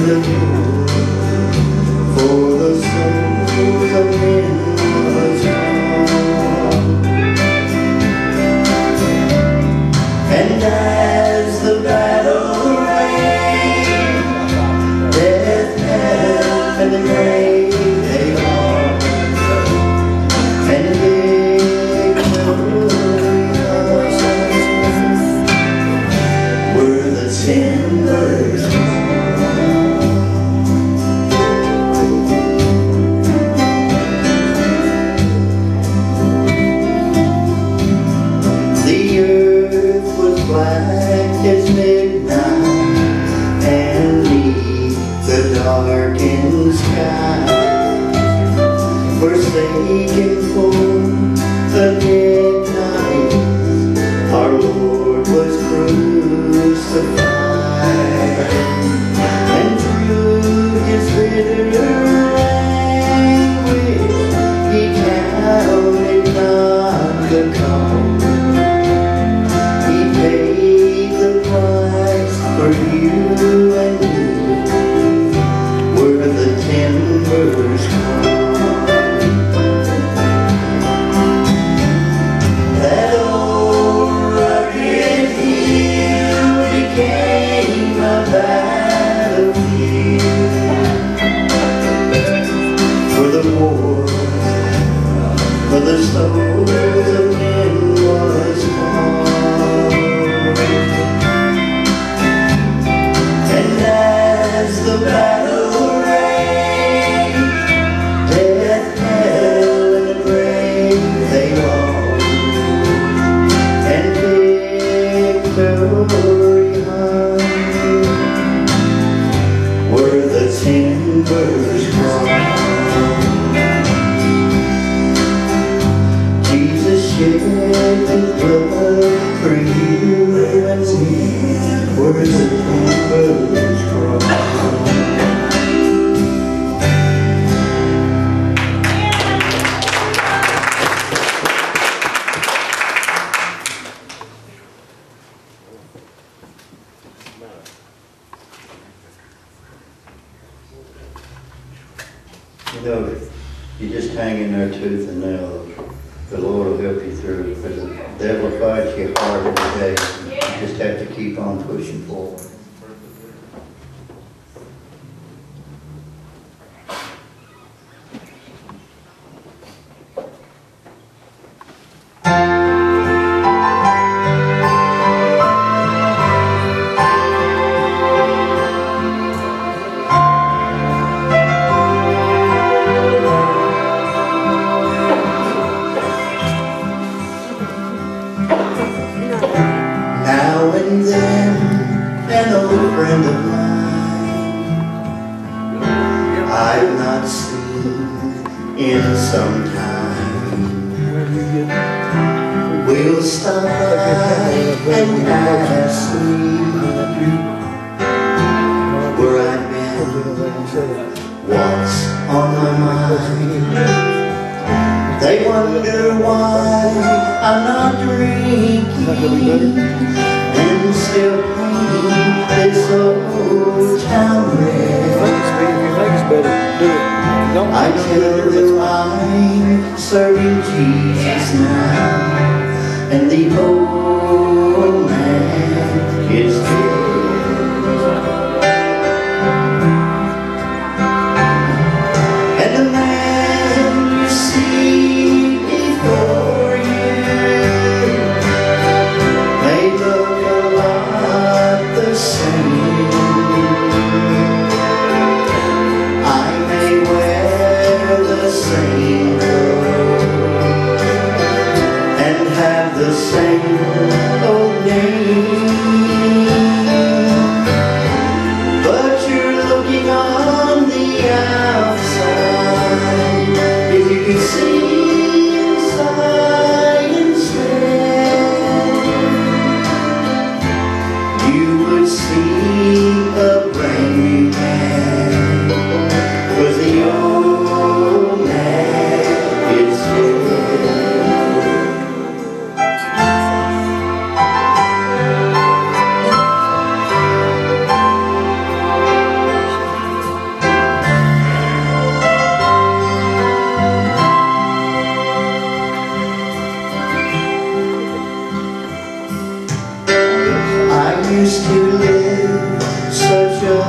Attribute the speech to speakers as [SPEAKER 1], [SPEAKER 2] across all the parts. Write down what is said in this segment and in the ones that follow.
[SPEAKER 1] the Lord, for the souls of men was gone. And as the battle raged, death, hell, and the grave they lost, and victorious were the timbers. Black as midnight, and neath the darkened sky, forsaken for the dead night, our Lord was crucified, and through his bitter anguish he counted not the cost. For you and me were the timbers crossed. That old rugged hill became a battlefield for the war, for the souls of men was fought. As the battle raged, death, hell, and the grave they lost, and victory hung were the timbers crossed. Jesus shed his blood for you and me, were the timbers crossed. You know, you just hang in there tooth and nail. The Lord will help you through, because the devil fights you hard every day. You just have to keep on pushing forward. Now and then, an old friend of mine I've not seen in some time will stop by and ask me where I've been, what's on my mind. They wonder why I'm not drinking and still painting this old town red. I tell them I'm serving Jesus now, and the old man is dead. And the man you see before you may look a lot the same. I may wear the same clothes and have the same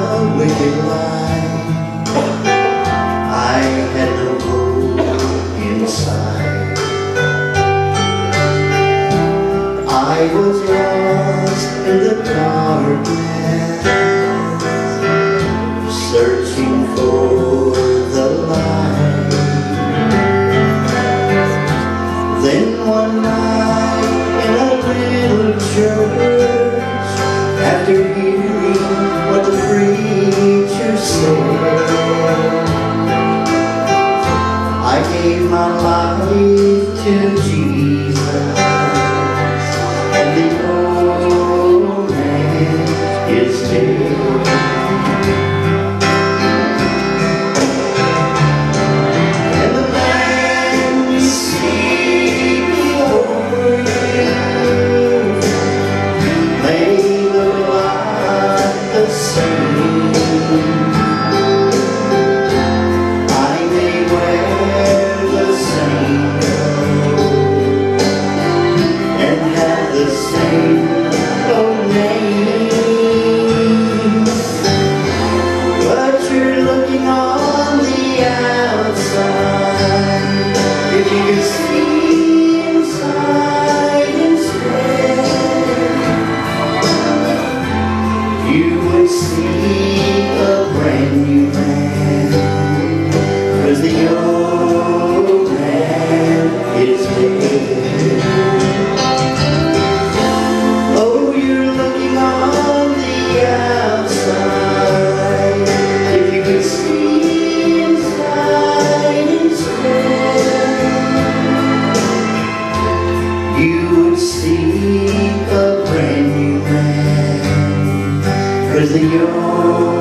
[SPEAKER 1] wicked life. I had no hope inside. I was lost in the darkness, searching for the light. Then one night in a little church, after hearing what the preacher said, I gave my life to Jesus, and the old man is dead. And the man you see before you may look like the same. I may wear the same coat and have the same old name, but you're looking on the outside. If you could see inside instead, you would see a brand new man, 'cause the old man is dead. Oh, you're looking on the outside. If you could see inside instead, you would see a brand new man, 'cause the old